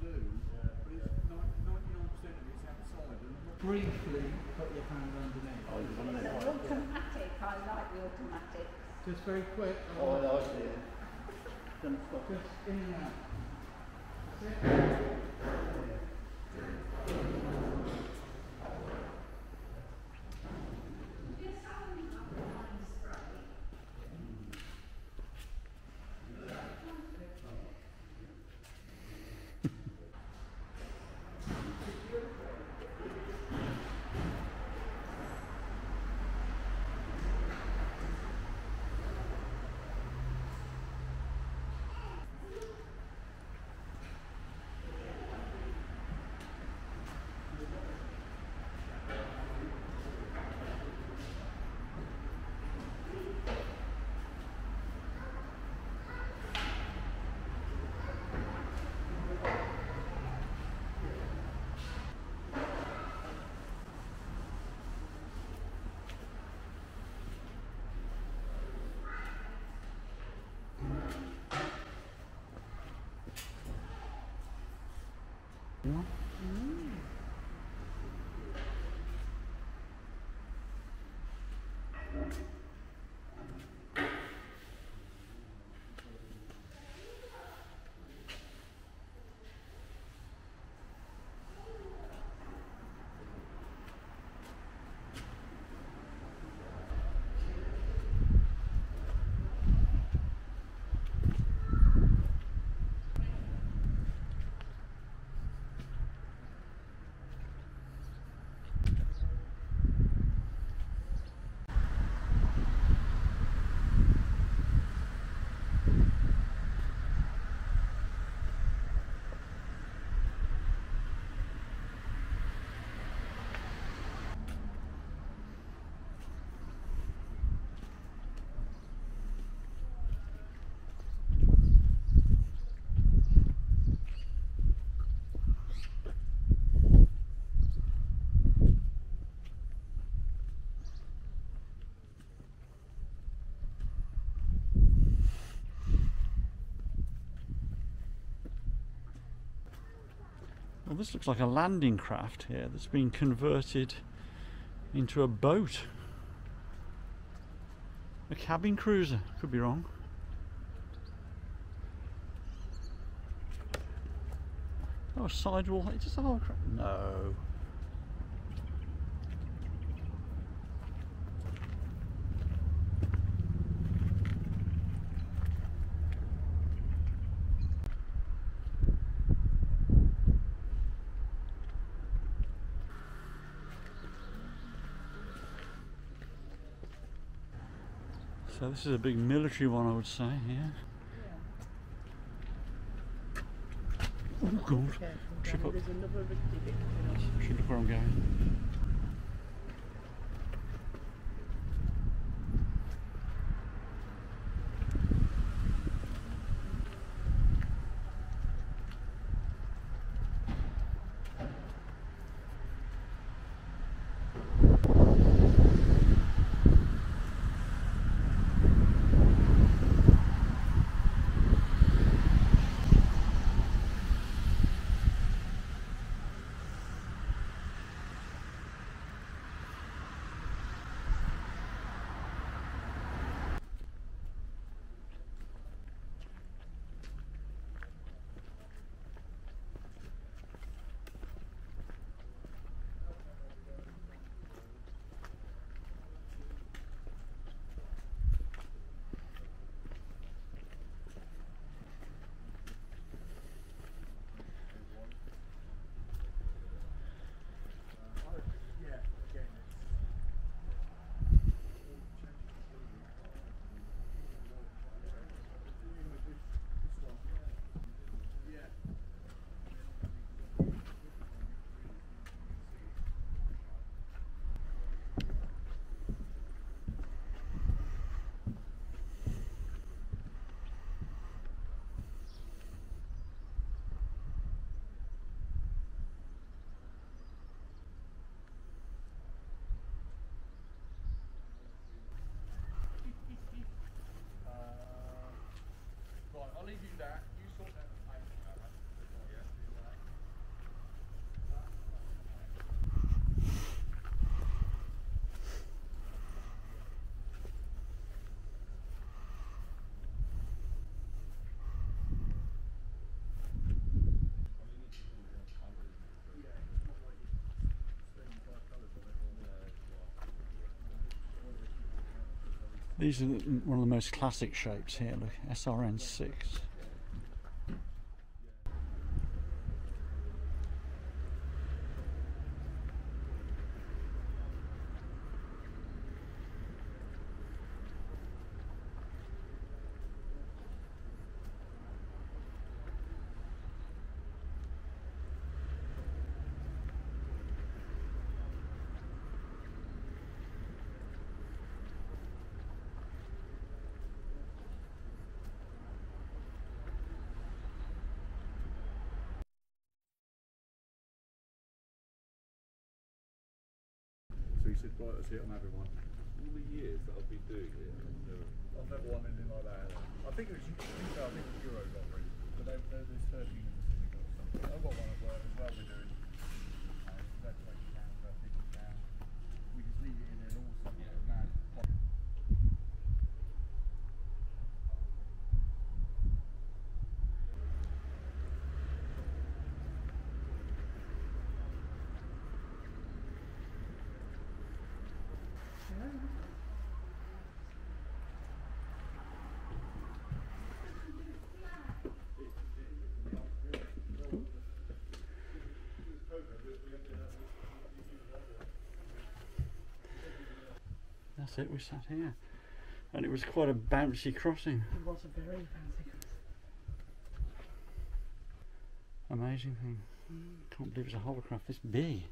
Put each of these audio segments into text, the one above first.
do, but it's 99% of it's outside. And briefly put your hand underneath. Oh, It's an automatic. I like the automatic. Just very quick. oh, I see it. Don't stop. Just in and out. That's it. Well, this looks like a landing craft here that's been converted into a boat. A cabin cruiser, could be wrong. Oh, a sidewall, it's just a hovercraft. No. So this is a big military one, I would say, yeah. Oh God, trip up. Should look where I'm going. These are one of the most classic shapes here. Look, SR.N6. So he said, right, that's it, I'm having one. All the years that I've been doing it, I've never won anything like that. I think it was, I think it was Euro lottery, but there's 13 of us in the something. I've got one at work as well we're doing. That's £20, about £50. We just leave it in there and all something like mad. That's it, we sat here. And it was quite a bouncy crossing. It was a very fancy crossing. Amazing thing. Can't believe it's a hovercraft this big.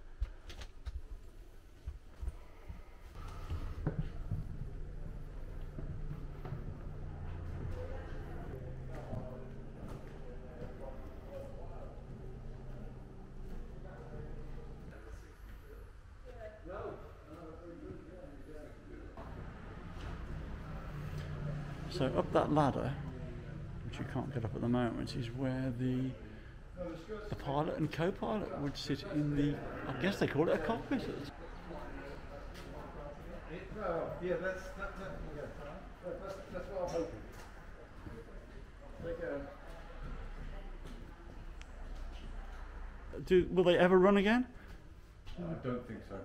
So up that ladder, which you can't get up at the moment, is where the pilot and co-pilot would sit in the, I guess they call it a cockpit. Yeah, that's what I'm hoping. Will they ever run again? I don't think so.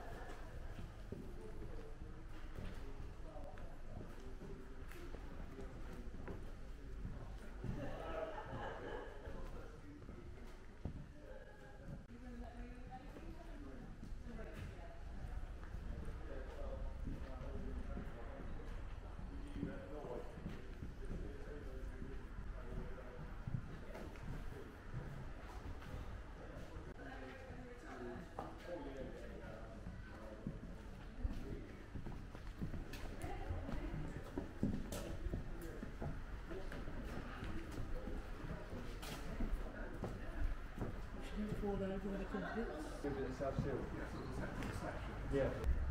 Yeah.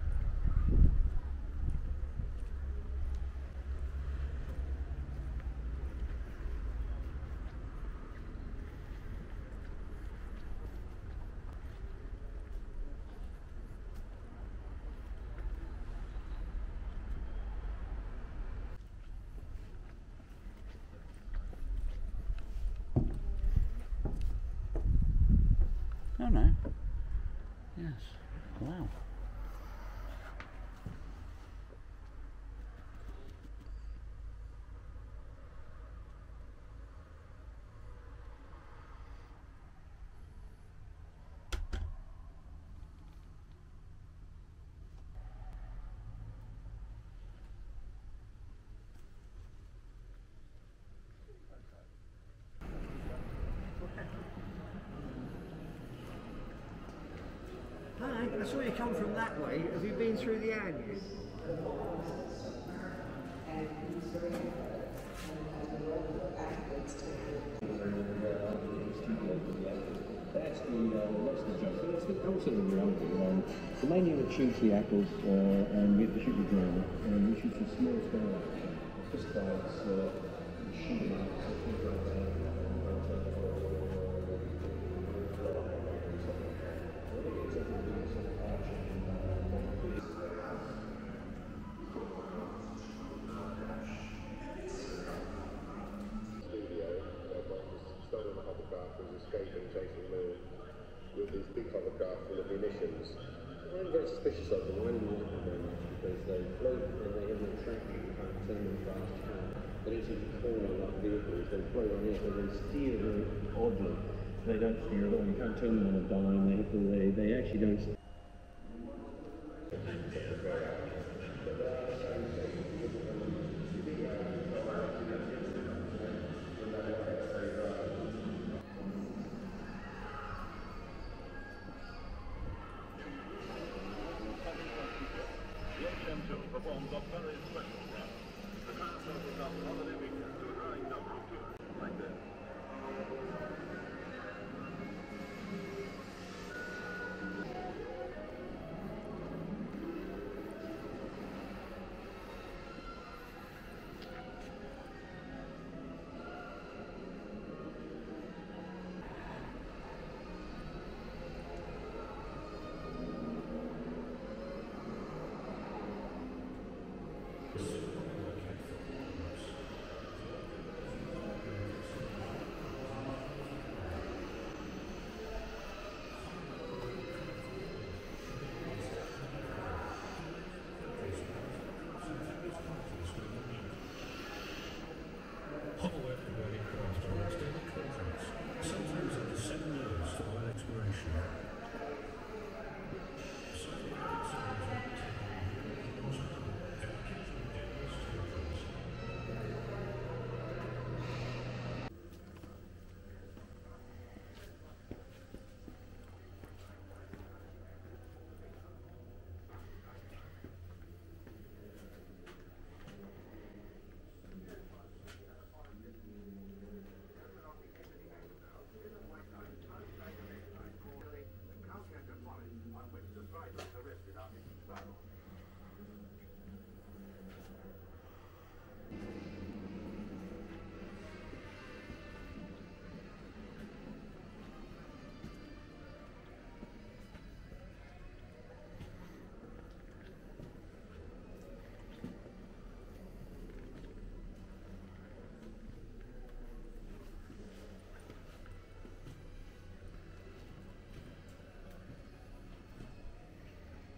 Oh no. Yes. Wow. Hi, I saw you come from that way. Have you been through the Angus? That's the joke. That's the also the reality. So mainly the shooty apples and we have the shooty ground and we shoot some small scale just by shooting. Stolen the hovercraft was escaping, chasing Lou with this big hovercraft full of munitions. I'm very suspicious of them. Why do you want them? because they float and they have no traction, you can't turn them fast, you can't get into the corner like vehicles, they float on air, but they steer very oddly. They don't steer at all, you can't turn them on a dime, they actually don't steer. Performs a very special run. The car circles up holiday weekend to a growing number of tourists like this.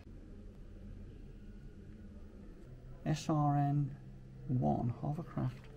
SR.N1 Hovercraft